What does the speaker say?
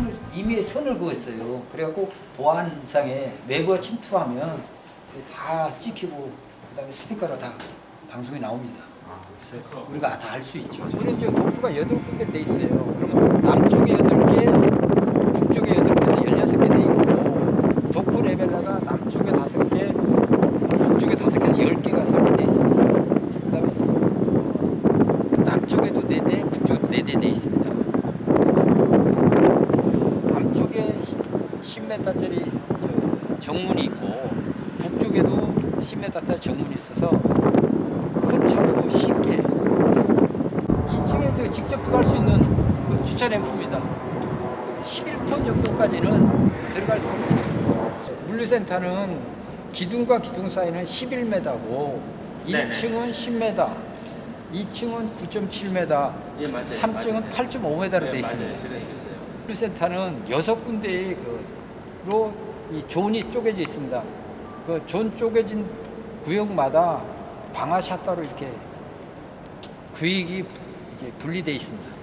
이미 선을 그었어요. 그래갖고 보안상에 외부가 침투하면 다 찍히고 그다음에 스피커로 다 방송이 나옵니다. 그래서 우리가 다 알 수 있죠. 우리 이제 독주가 8군데 돼 있어요. 그러면 남쪽에 8개, 북쪽에 8개에서 16개 돼 있고 독구 레벨라가 남쪽에 5개, 북쪽에 5개에서 10개가 설치돼 있습니다. 그다음에 남쪽에도 4대, 북쪽에도 4대 돼 있습니다. 남쪽에 10m짜리 정문이 있고 북쪽에도 10m짜리 정문이 있어서 큰 차도 쉽게 2층에 직접 들어갈 수 있는 주차 램프입니다. 11톤 정도까지는 들어갈 수 있습니다. 물류센터는 기둥과 기둥 사이는 11m고 1층은 10m, 2층은 9.7m, 예, 맞아요. 3층은 8.5m로 되어 있습니다. 물류센터는 6군데로 이 존이 쪼개져 있습니다. 그 존 쪼개진 구역마다 방화 샷터로 이렇게 구역이 이렇게 분리되어 있습니다.